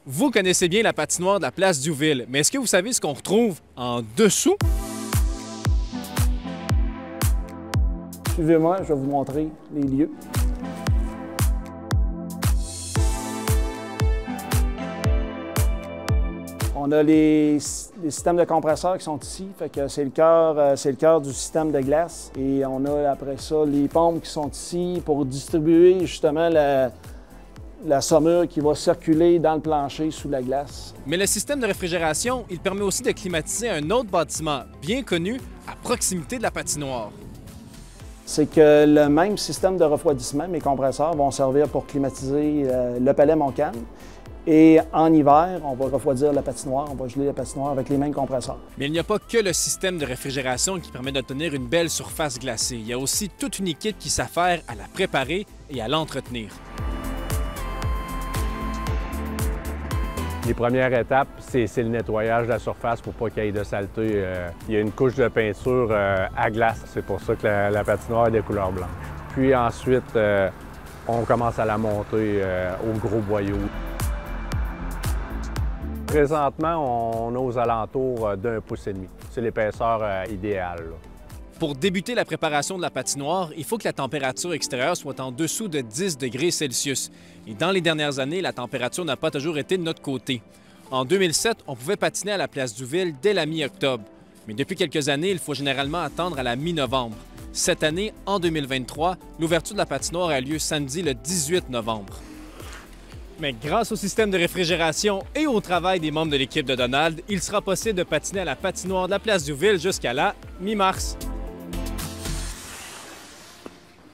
Vous connaissez bien la patinoire de la place Diouville, mais est-ce que vous savez ce qu'on retrouve en dessous? Suivez-moi, je vais vous montrer les lieux. On a les systèmes de compresseurs qui sont ici, fait que c'est le cœur du système de glace. Et on a après ça les pompes qui sont ici pour distribuer justement la saumure qui va circuler dans le plancher sous la glace. Mais le système de réfrigération, il permet aussi de climatiser un autre bâtiment bien connu à proximité de la patinoire. C'est que le même système de refroidissement, mes compresseurs vont servir pour climatiser le palais Montcalm. Et en hiver, on va refroidir la patinoire, on va geler la patinoire avec les mêmes compresseurs. Mais il n'y a pas que le système de réfrigération qui permet d'obtenir une belle surface glacée. Il y a aussi toute une équipe qui s'affaire à la préparer et à l'entretenir. Les premières étapes, c'est le nettoyage de la surface pour pas qu'il y ait de saleté. Il y a une couche de peinture à glace, c'est pour ça que la patinoire est de couleur blanche. Puis ensuite, on commence à la monter au gros boyau. Présentement, on est aux alentours d'1,5 pouce. C'est l'épaisseur idéale, là. Pour débuter la préparation de la patinoire, il faut que la température extérieure soit en dessous de 10 degrés Celsius. Et dans les dernières années, la température n'a pas toujours été de notre côté. En 2007, on pouvait patiner à la place Diouville dès la mi-octobre. Mais depuis quelques années, il faut généralement attendre à la mi-novembre. Cette année, en 2023, l'ouverture de la patinoire a lieu samedi le 18 novembre. Mais grâce au système de réfrigération et au travail des membres de l'équipe de Donald, il sera possible de patiner à la patinoire de la place Diouville jusqu'à la mi-mars.